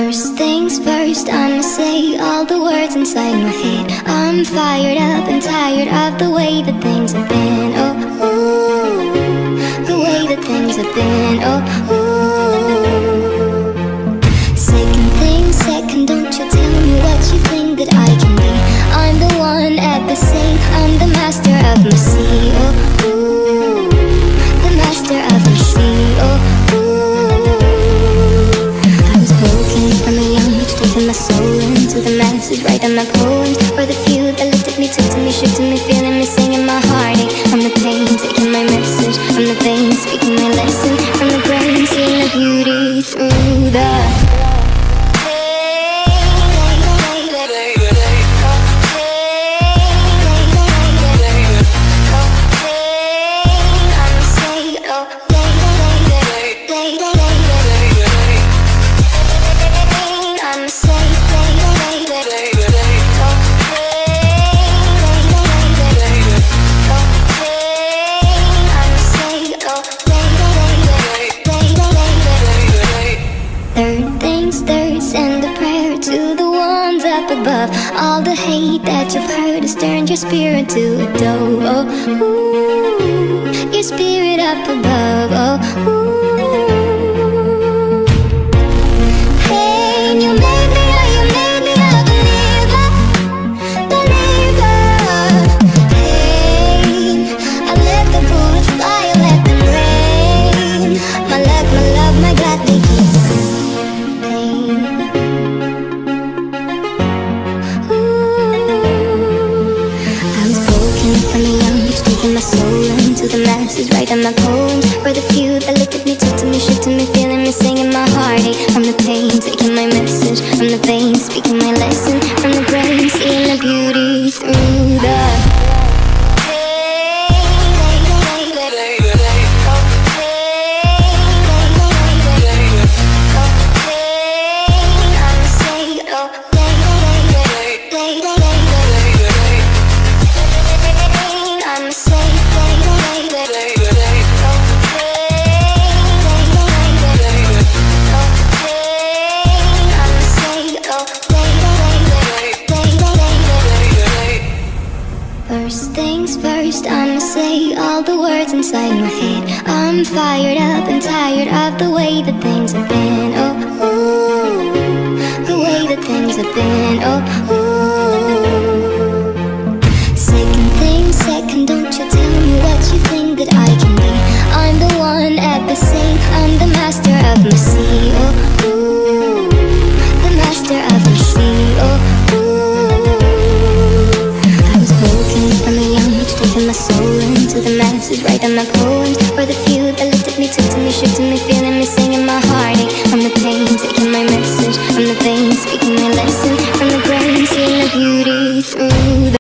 First things first, I'ma say all the words inside my head. I'm fired up and tired of the way that things have been. Oh, ooh, the way that things have been. Oh, ooh. Second thing second, don't you tell me what you think that I can be. I'm the one at the safe, I'm the master of my sea. Oh, ooh, the master of my sea. Oh, my soul into the masses, writing my poems for the few that looked at me, took to me, shook to me, feeling me, singing my heartache. From the pain, taking my message, from the veins, speaking my lesson, from the brain, seeing the beauty through the above. All the hate that you've heard has turned your spirit to a dove. Oh, ooh, your spirit up above. Oh, ooh. Pain, you made me a believer, believer. Pain, I let the bullets fly, I let them rain. My love, my God, they keep pain. From a young age, taking my soul into the masses, writing my poems for the few that looked at me, took to me, shook to me, feeling me, singing my heartache. From the pain, taking my message, from the veins, speaking my lesson, from the brain, seeing the beauty through the First things first, I'ma say all the words inside my head. I'm fired up and tired of the way that things have been. Oh, ooh, the way that things have been. Oh, ooh. Second thing second, don't you tell me what you think that I can be. I'm the one at the safe, I'm the master of my sea. Oh, ooh, the master of my sea. Oh, my soul into the masses, writing my poems for the few that looked at me, took to me, shook to me, feeling me, singing my heartache. From the pain, taking my message, from the veins,